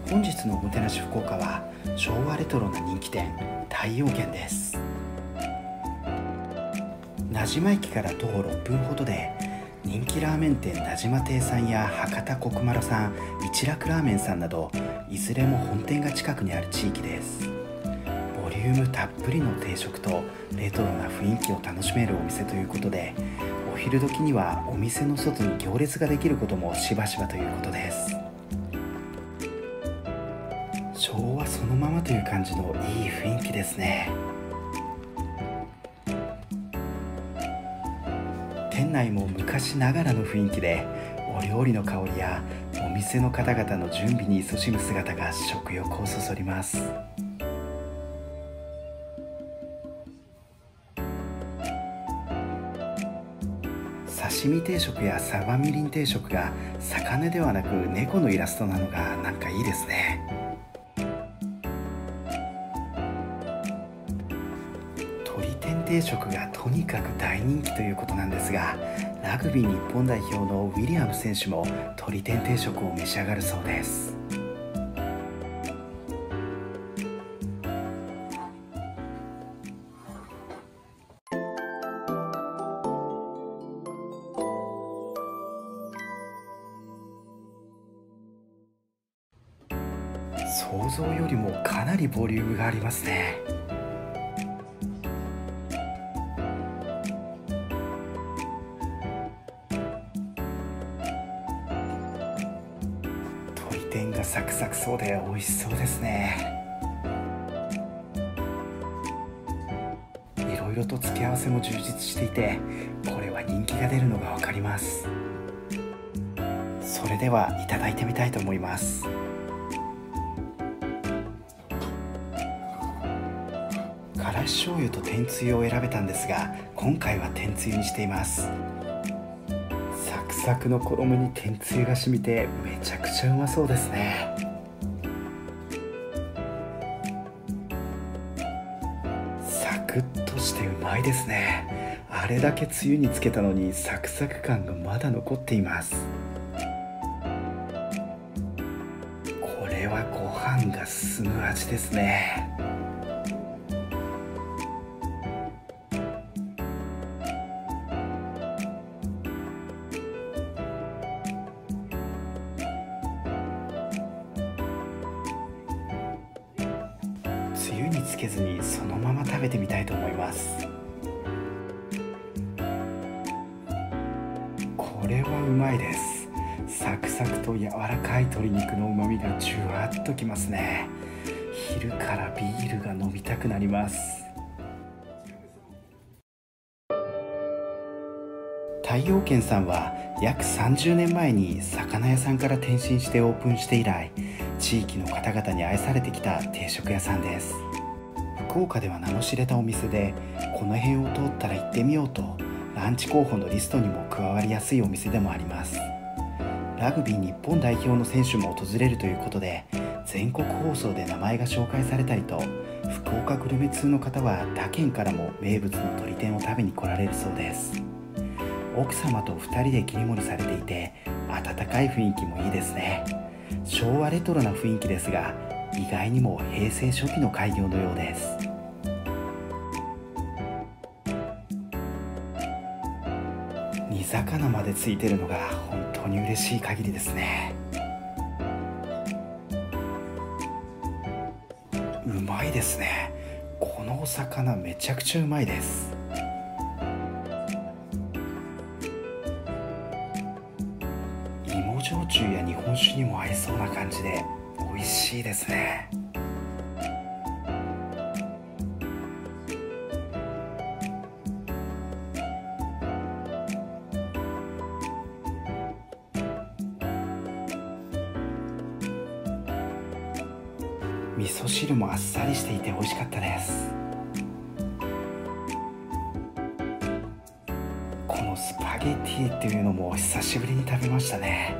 本日のおもてなし福岡は昭和レトロな人気店太陽軒です。名島駅から徒歩6分ほどで人気ラーメン店名島亭さんや博多国丸さん、一楽ラーメンさんなどいずれも本店が近くにある地域です。ボリュームたっぷりの定食とレトロな雰囲気を楽しめるお店ということで、お昼時にはお店の外に行列ができることもしばしばということです。昭和そのままという感じのいい雰囲気ですね。店内も昔ながらの雰囲気で、お料理の香りやお店の方々の準備に勤しむ姿が食欲をそそります。刺身定食やサバみりん定食が魚ではなく猫のイラストなのがなんかいいですね。鶏天定食がとにかく大人気ということなんですが、ラグビー日本代表のウィリアム選手も鶏天定食を召し上がるそうです。想像よりもかなりボリュームがありますね。鶏天がサクサクそうで美味しそうですね。いろいろと付け合わせも充実していて、これは人気が出るのがわかります。それではいただいてみたいと思います。からし醤油と天つゆを選べたんですが、今回は天つゆにしています。サクサクの衣に天つゆが染みてめちゃくちゃうまそうですね。サクッとしてうまいですね。あれだけつゆにつけたのにサクサク感がまだ残っています。これはご飯が進む味ですね。つゆにつけずにそのまま食べてみたいと思います。これはうまいです。サクサクと柔らかい鶏肉のうまみがじゅわっときますね。昼からビールが飲みたくなります。太陽軒さんは約30年前に魚屋さんから転身してオープンして以来、地域の方々に愛されてきた定食屋さんです。福岡では名の知れたお店で、この辺を通ったら行ってみようとランチ候補のリストにも加わりやすいお店でもあります。ラグビー日本代表の選手も訪れるということで、全国放送で名前が紹介されたりと、福岡グルメ通の方は他県からも名物の鶏天を食べに来られるそうです。奥様と2人で切り盛りされていて、温かい雰囲気もいいですね。昭和レトロな雰囲気ですが、意外にも平成初期の開業のようです。煮魚までついてるのが本当に嬉しい限りですね。うまいですね。このお魚めちゃくちゃうまいです。芋焼酎や日本酒にも合いそうな感じで美味しいですね。味噌汁もあっさりしていて美味しかったです。このスパゲティっていうのも久しぶりに食べましたね。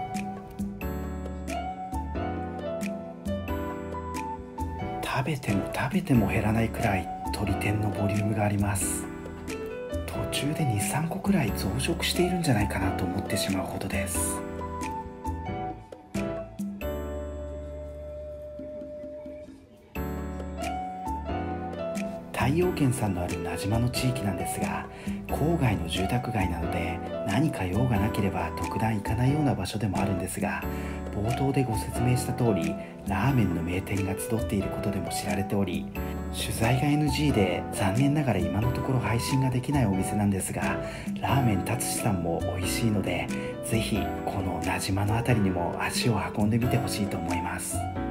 食べても食べても減らないくらい鶏天のボリュームがあります。途中で 2,3 個くらい増殖しているんじゃないかなと思ってしまうほどです。 太陽軒さんのある名島の地域なんですが、郊外の住宅街なので何か用がなければ特段行かないような場所でもあるんですが、冒頭でご説明した通りラーメンの名店が集っていることでも知られており、取材が NG で残念ながら今のところ配信ができないお店なんですが、ラーメン達志さんも美味しいので、ぜひこの名島の辺りにも足を運んでみてほしいと思います。